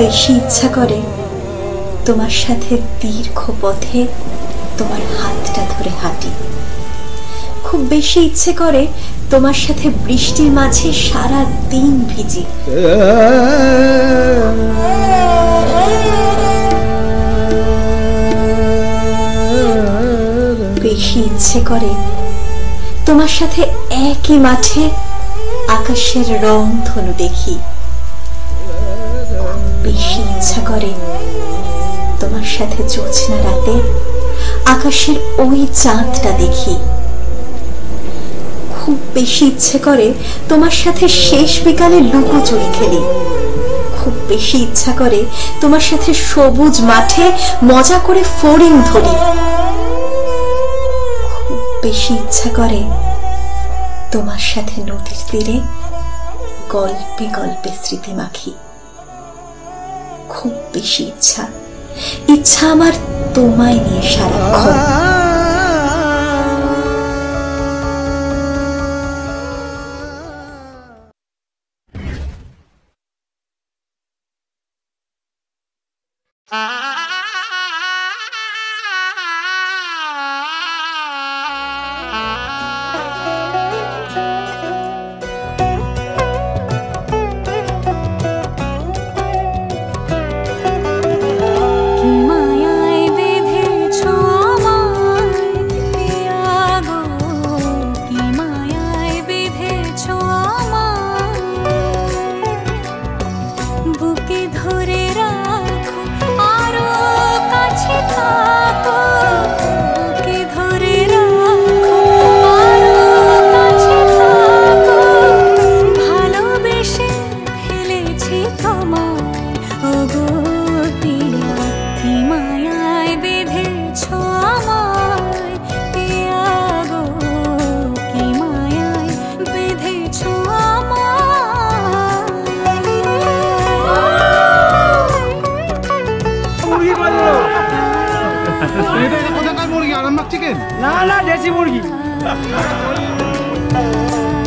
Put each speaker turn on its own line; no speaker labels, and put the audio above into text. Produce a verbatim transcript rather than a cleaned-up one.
বেশি ইচ্ছা করে তোমার সাথে দীর্ঘ পথে তোমার হাতটা ধরে হাঁটি। খুব বেশি ইচ্ছে করে তোমার সাথে বৃষ্টির মাঝে সারা দিন ভিজি। বেশি ইচ্ছে করে তোমার সাথে একই মাঠে আকাশের রং ধনু দেখি। বেশি ইচ্ছা করে তোমার সাথে জ্যোৎস্না রাতে আকাশের ওই চাঁদটা দেখি। খুব বেশি ইচ্ছে করে তোমার সাথে শেষ বিকালে লুকোচুরি খেলি। খুব বেশি ইচ্ছা করে তোমার সাথে সবুজ মাঠে মজা করে ফড়িং ধরি। খুব বেশি ইচ্ছা করে তোমার সাথে নদীর তীরে গল্পে গল্পে স্মৃতি মাখি। খুব বেশি ইচ্ছা ইচ্ছা আমার তোমায় নিয়ে সারাক্ষণ।
না না দেশি মুরগি।